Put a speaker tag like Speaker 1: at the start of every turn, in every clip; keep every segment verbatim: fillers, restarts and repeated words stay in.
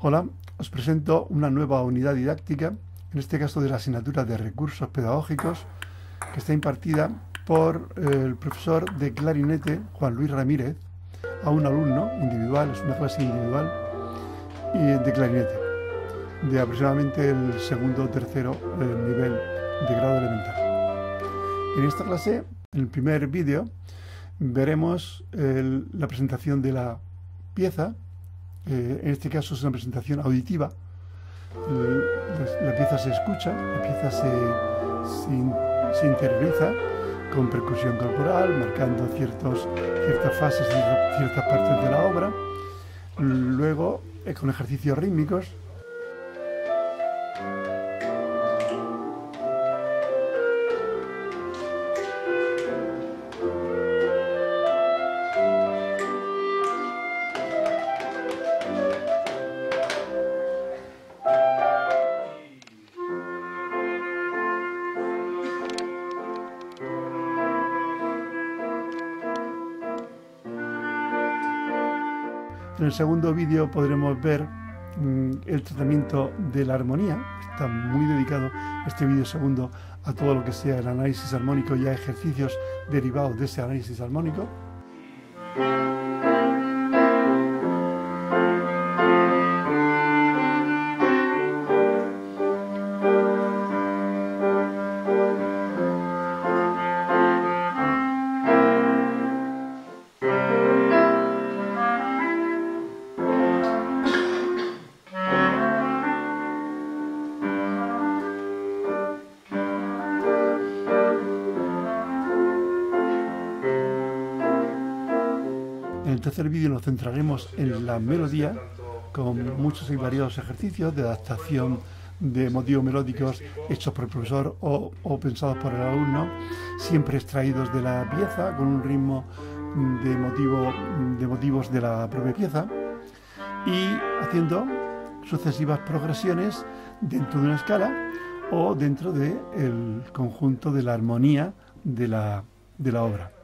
Speaker 1: Hola, os presento una nueva unidad didáctica, en este caso de la asignatura de recursos pedagógicos, que está impartida por el profesor de clarinete Juan Luis Ramírez a un alumno individual, es una clase individual y de clarinete, de aproximadamente el segundo o tercero eh, nivel de grado elemental. En esta clase, en el primer vídeo, veremos el, la presentación de la pieza. Eh, en este caso es una presentación auditiva. La, la pieza se escucha, la pieza se, se, se interioriza con percusión corporal, marcando ciertos, ciertas fases y ciertas partes de la obra. Luego, eh, con ejercicios rítmicos. En el segundo vídeo podremos ver mmm, el tratamiento de la armonía. Está muy dedicado este vídeo segundo a todo lo que sea el análisis armónico y a ejercicios derivados de ese análisis armónico. En el tercer vídeo nos centraremos en la melodía, con muchos y variados ejercicios de adaptación de motivos melódicos hechos por el profesor o, o pensados por el alumno, siempre extraídos de la pieza, con un ritmo de, motivo, de motivos de la propia pieza, y haciendo sucesivas progresiones dentro de una escala o dentro del conjunto de la armonía de la, de la obra.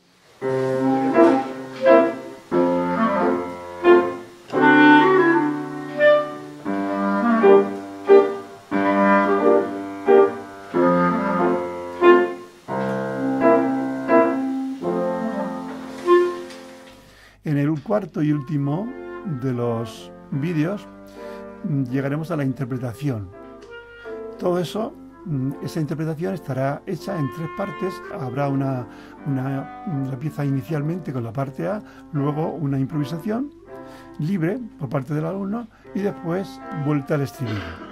Speaker 1: En el cuarto y último de los vídeos llegaremos a la interpretación. Todo eso, esa interpretación estará hecha en tres partes. Habrá una, una, una pieza inicialmente con la parte A, luego una improvisación libre por parte del alumno y después vuelta al estribillo.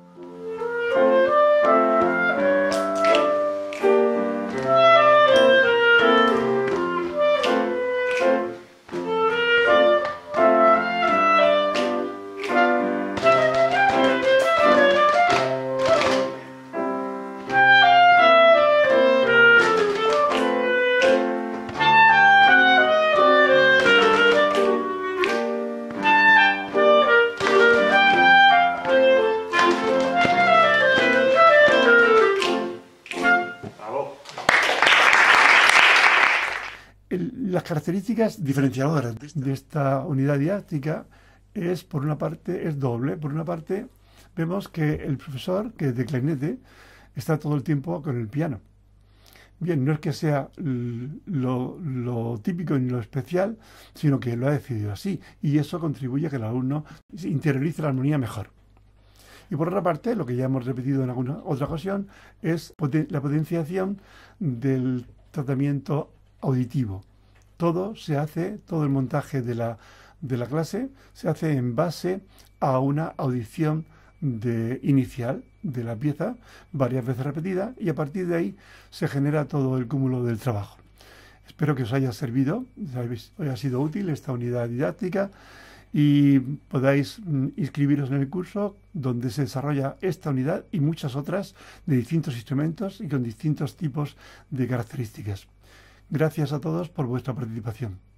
Speaker 1: Las características diferenciadoras de esta unidad didáctica es, por una parte, es doble. Por una parte, vemos que el profesor, que es de clarinete, está todo el tiempo con el piano. Bien, no es que sea lo, lo típico ni lo especial, sino que lo ha decidido así. Y eso contribuye a que el alumno interiorice la armonía mejor. Y por otra parte, lo que ya hemos repetido en alguna otra ocasión, es la potenciación del tratamiento auditivo. Todo se hace, todo el montaje de la, de la clase se hace en base a una audición de, inicial de la pieza, varias veces repetida, y a partir de ahí se genera todo el cúmulo del trabajo. Espero que os haya servido, os haya sido útil esta unidad didáctica y podáis inscribiros en el curso donde se desarrolla esta unidad y muchas otras de distintos instrumentos y con distintos tipos de características. Gracias a todos por vuestra participación.